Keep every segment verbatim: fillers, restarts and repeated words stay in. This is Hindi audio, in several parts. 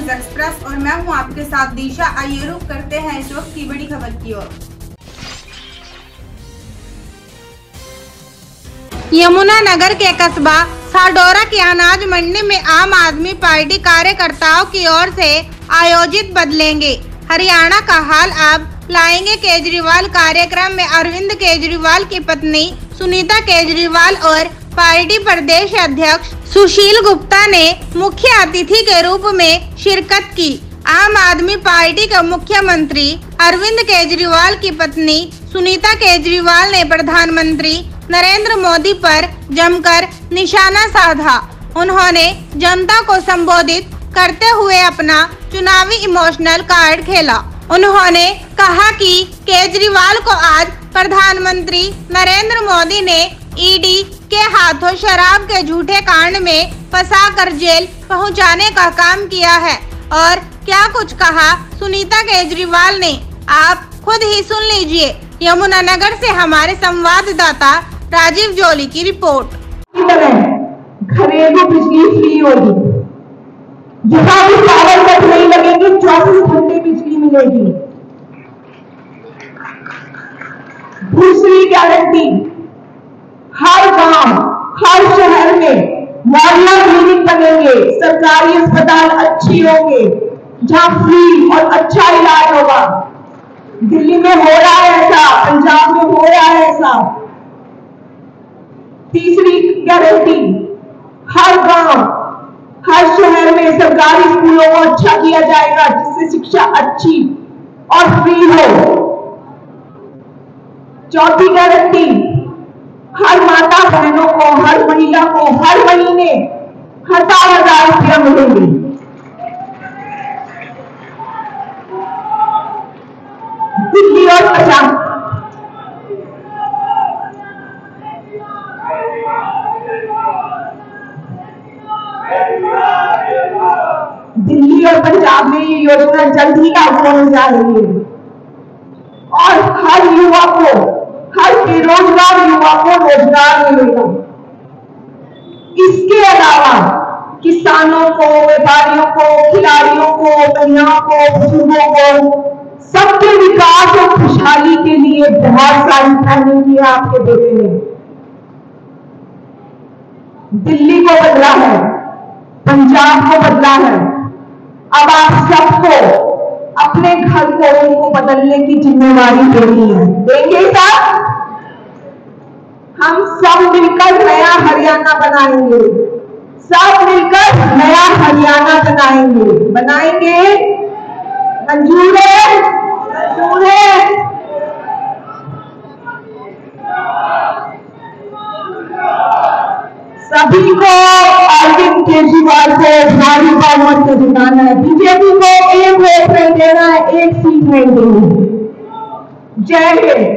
न्यूज एक्सप्रेस और मैं हूं आपके साथ दिशा। आइए रुख करते हैं इस वक्त की बड़ी खबर की ओर। यमुनानगर के कस्बा साडोरा की अनाज मंडी में आम आदमी पार्टी कार्यकर्ताओं की ओर से आयोजित बदलेंगे हरियाणा का हाल अब लाएंगे केजरीवाल कार्यक्रम में अरविंद केजरीवाल की पत्नी सुनीता केजरीवाल और पार्टी प्रदेश अध्यक्ष सुशील गुप्ता ने मुख्य अतिथि के रूप में शिरकत की। आम आदमी पार्टी के मुख्यमंत्री अरविंद केजरीवाल की पत्नी सुनीता केजरीवाल ने प्रधानमंत्री नरेंद्र मोदी पर जमकर निशाना साधा। उन्होंने जनता को संबोधित करते हुए अपना चुनावी इमोशनल कार्ड खेला। उन्होंने कहा कि केजरीवाल को आज प्रधानमंत्री नरेंद्र मोदी ने ईडी के हाथों शराब के झूठे कांड में फंसाकर जेल पहुंचाने का काम किया है। और क्या कुछ कहा सुनीता केजरीवाल ने, आप खुद ही सुन लीजिए। यमुनानगर से हमारे संवाददाता राजीव जोली की रिपोर्ट। घरेलू बिजली फ्री होगी, जहाँ भी पावर कट नहीं लगेगी, चौबीस घंटे बिजली मिलेगी। दूसरी गारंटी, हर गांव हर शहर में मोहल्ला क्लिनिक बनेंगे, सरकारी अस्पताल अच्छी होंगे जहाँ फ्री और अच्छा इलाज होगा। दिल्ली में हो रहा है ऐसा, पंजाब में हो रहा है ऐसा। तीसरी गारंटी, हर गांव हर शहर में सरकारी स्कूलों को अच्छा किया जाएगा जिससे शिक्षा अच्छी और फ्री हो। चौथी गारंटी, हर माता बहनों को, हर महिला को हर महीने हजार हजार रुपया मिलेंगे। दिल्ली और पंजाब दिल्ली और पंजाब में ये योजना जल्द ही लागू होने जा रही है और हर युवा को, हर बेरोजगार युवा को रोजगार मिलेगा। इसके अलावा किसानों को, व्यापारियों को, खिलाड़ियों को, महिलाओं को, बुजुर्गों को, सबके विकास और खुशहाली के लिए बहुत सारी प्लानिंग की है आपके बेटे ने। दिल्ली को बदला है, पंजाब को बदला है, अब आप सबको अपने घर को उनको बदलने की जिम्मेवारी देनी है। देंगे साहब, हम सब मिलकर नया हरियाणा बनाएंगे, सब मिलकर नया हरियाणा बनाएंगे बनाएंगे मंजूर है? मंजूर है? सभी को अरविंद केजरीवाल को भारी बहुमत से जिताना है। बीजेपी को एक वोट नहीं देना है, एक सीट नहीं देनी। जय हिंद।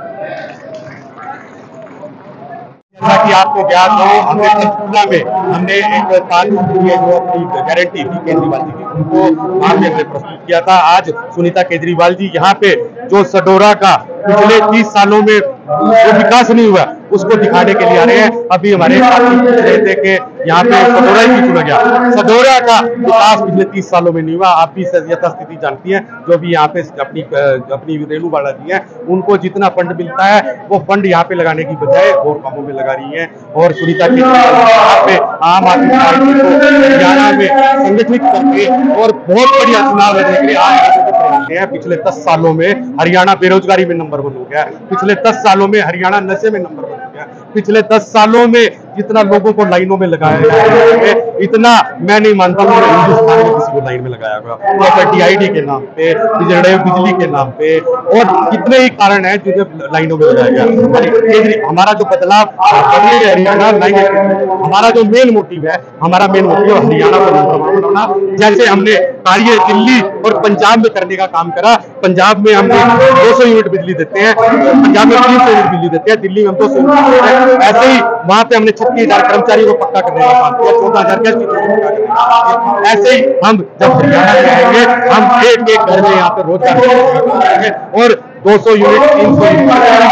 जैसा कि आपको ज्ञात हो, हमने पंचकूला में हमने एक कानून की जो अपनी गारंटी थी केजरीवाल जी की, उनको आज हमने प्रस्तुत किया था। आज सुनीता केजरीवाल जी यहाँ पे जो सडोरा का पिछले तीस सालों में जो विकास नहीं हुआ उसको दिखाने के लिए आ रहे हैं। अभी हमारे साथी पूछ रहे थे कि यहाँ पे सडोरा ही चुना गया, सडोरा का विकास पिछले तीस सालों में नहीं हुआ। आप भी यथास्थिति जानती हैं, जो भी यहाँ पे अपनी अपनी रेणु बाला जी हैं, उनको जितना फंड मिलता है वो फंड यहाँ पे लगाने की बजाय और कामों में लगा रही है। और सुनीता केजरीवाल यहाँ पे आम आदमी पार्टी को हरियाणा में संगठित करके और बहुत बढ़िया चुनाव लड़ने के लिए आज हैं। पिछले दस सालों में हरियाणा बेरोजगारी में नंबर वन हो गया, पिछले दस सालों में हरियाणा नशे में नंबर वन हो गया, पिछले दस सालों में जितना लोगों को लाइनों में लगाया गया इतना मैं नहीं मानता हूँ हिंदुस्तान में किसी को लाइन में लगाया गया। टीआईडी के नाम पे, बिजली के नाम पे और कितने ही कारण है जो लाइनों में लगाया गया। हमारा जो बदलाव हरियाणा लाइन, हमारा जो मेन मोटिव है, हमारा मेन मोटिव है हरियाणा को नंबर वन बनाना। जैसे हमने कार्य दिल्ली और पंजाब में करने का काम करा, पंजाब में हम दो सौ यूनिट बिजली देते हैं, पंजाब में तीन सौ यूनिट बिजली देते हैं, दिल्ली में हम दो सौ यूनिट देते हैं। ऐसे ही वहां पे हमने छत्तीस हजार कर्मचारियों को पक्का करने का काम किया, चौदह हजार गैस की पक्का करने का काम किया। ऐसे ही हम जब हरियाणा में आएंगे, हम एक एक घर में यहाँ पे रोजगार करेंगे और दो सौ यूनिट, तीन सौ यूनिट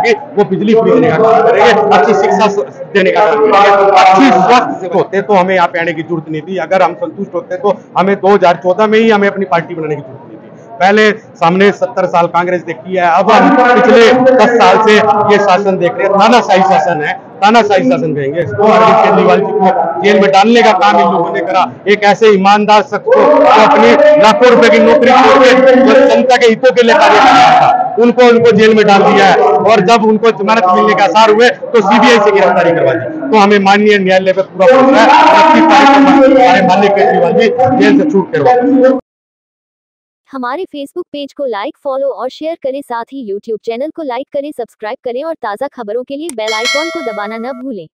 करेंगे, वो बिजली खरीदने का काम करेंगे, अच्छी शिक्षा देने का काम करेंगे, अच्छी स्वस्थ होते तो हमें यहाँ पे आने की जरूरत नहीं थी। अगर हम संतुष्ट होते तो हमें दो हजार चौदह में ही हमें अपनी पार्टी बनाने की जरूरत नहीं थी। पहले सामने सत्तर साल कांग्रेस देखी है, अब हम पिछले दस साल से ये शासन देख रहे हैं, तानाशाही शासन है, तानाशाही शासन कहेंगे इसको। अरविंद केजरीवाल जी को जेल में डालने का काम इन लोगों ने करा। एक ऐसे ईमानदार शख्स को जो अपनी लाखों रुपए की नौकरी छोड़ के जो जनता के हितों के लिए कार्य कर रहा था, उनको उनको जेल में डाल दिया है। और जब उनको जमानत मिलने के आसार हुए तो सीबीआई से गिरफ्तारी करवा दी। तो हमें माननीय न्यायालय पे पूरा भरोसा है, हमारे माननीय केजरीवाल जी जेल से छूट करवा। हमारे फेसबुक पेज को लाइक, फॉलो और शेयर करें, साथ ही यूट्यूब चैनल को लाइक करें, सब्सक्राइब करें और ताज़ा खबरों के लिए बेल आइकॉन को दबाना न भूलें।